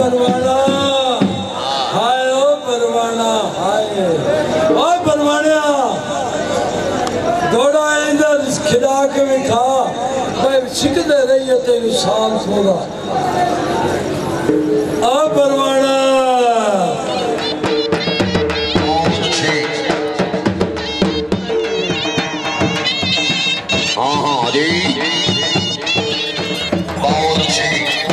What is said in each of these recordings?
परवाना हाय ओ परवाना हाय ओ परवाना घोड़ा इंदर खिला के विखा मैं सिकदे रही है तेरी साल थोड़ा ओ परवाना हाँ हाँ जी बहुत अच्छी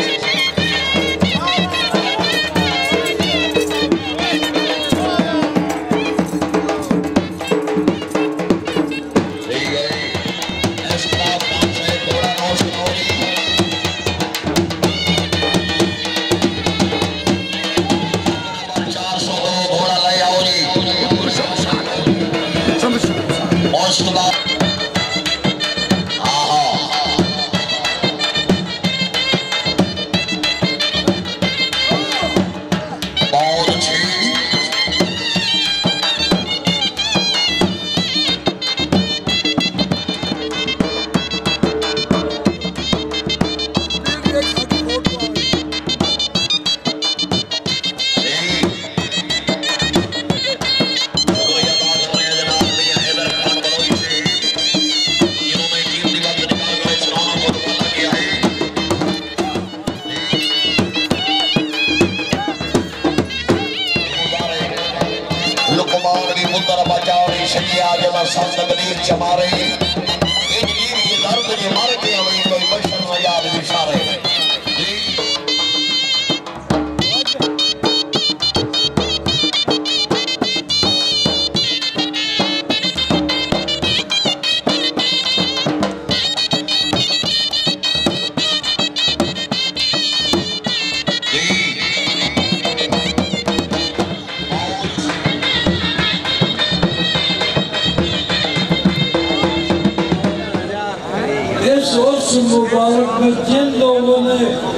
मुबारक में जिन लोगों ने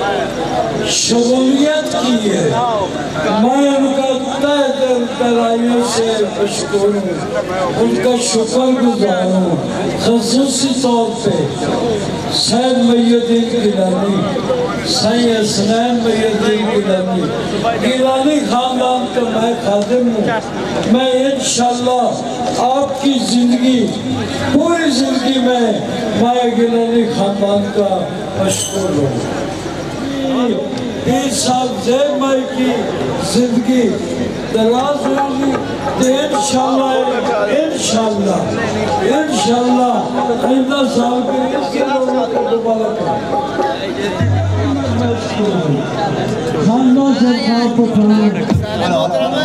शमूलियत की है मैं उनका तहे दिल गहराइयों से मशकूर हूँ उनका शुक्रगुजार हूँ ख़ुसूसी तौर पे सैयद मुहीउद्दीन गिलानी सैयद हसनैन मुहीउद्दीन गिलानी गिलानी खानदान का मैं खादिम हूँ मैं इंशाअल्लाह आपकी ज़िंदगी पूरी ज़िंदगी में मैं गिलानी खानदान का मशहूर हूँ पीर साहब ज़ेब भाई की ज़िंदगी दराज होगी तो इंशाअल्लाह आइंदा साल के दोबारा खानदान सरकार पठान